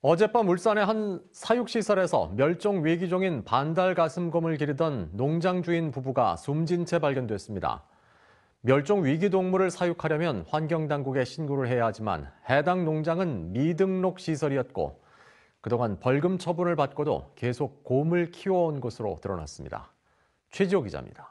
어젯밤 울산의 한 사육시설에서 멸종 위기종인 반달가슴곰을 기르던 농장 주인 부부가 숨진 채 발견됐습니다. 멸종 위기 동물을 사육하려면 환경당국에 신고를 해야 하지만 해당 농장은 미등록 시설이었고 그동안 벌금 처분을 받고도 계속 곰을 키워온 것으로 드러났습니다. 최지호 기자입니다.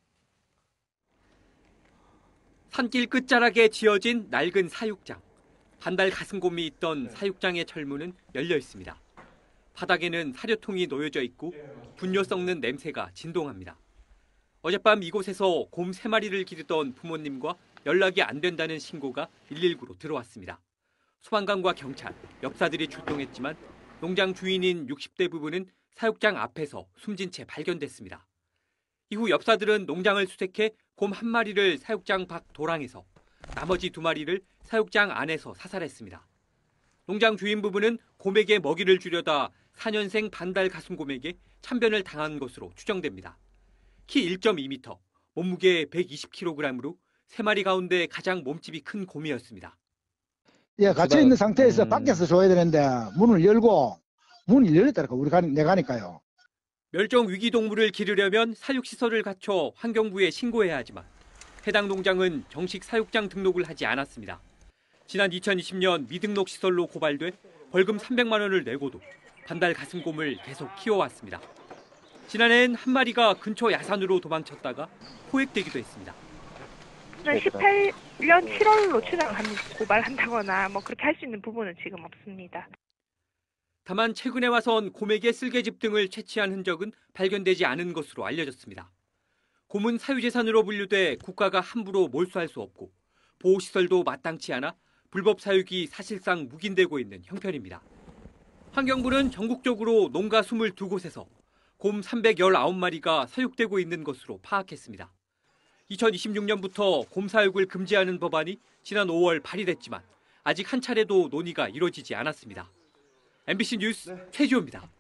산길 끝자락에 지어진 낡은 사육장. 반달 가슴곰이 있던 사육장의 철문은 열려 있습니다. 바닥에는 사료통이 놓여져 있고 분뇨 썩는 냄새가 진동합니다. 어젯밤 이곳에서 곰 3마리를 기르던 부모님과 연락이 안 된다는 신고가 119로 들어왔습니다. 소방관과 경찰, 엽사들이 출동했지만 농장 주인인 60대 부부는 사육장 앞에서 숨진 채 발견됐습니다. 이후 엽사들은 농장을 수색해 곰 1마리를 사육장 밖 도랑에서, 나머지 2마리를 사육장 안에서 사살했습니다. 농장 주인 부부는 곰에게 먹이를 주려다 4년생 반달 가슴곰에게 참변을 당한 것으로 추정됩니다. 키 1.2m, 몸무게 120kg으로 3마리 가운데 가장 몸집이 큰 곰이었습니다. 예, 갇혀 있는 상태에서 밖에서 줘야 되는데 문이 열렸다니까 내가 하니까요. 멸종 위기 동물을 기르려면 사육시설을 갖춰 환경부에 신고해야 하지만 해당 농장은 정식 사육장 등록을 하지 않았습니다. 지난 2020년 미등록 시설로 고발돼 벌금 300만 원을 내고도 반달 가슴곰을 계속 키워왔습니다. 지난해엔 1마리가 근처 야산으로 도망쳤다가 포획되기도 했습니다. 2018년 7월로 추정합니다. 고발한다거나 그렇게 할 수 있는 부분은 지금 없습니다. 다만 최근에 와선 곰에게 쓸개즙 등을 채취한 흔적은 발견되지 않은 것으로 알려졌습니다. 곰은 사유재산으로 분류돼 국가가 함부로 몰수할 수 없고 보호시설도 마땅치 않아 불법 사육이 사실상 묵인되고 있는 형편입니다. 환경부는 전국적으로 농가 22곳에서 곰 319마리가 사육되고 있는 것으로 파악했습니다. 2026년부터 곰 사육을 금지하는 법안이 지난 5월 발의됐지만 아직 한 차례도 논의가 이뤄지지 않았습니다. MBC 뉴스 최지호입니다.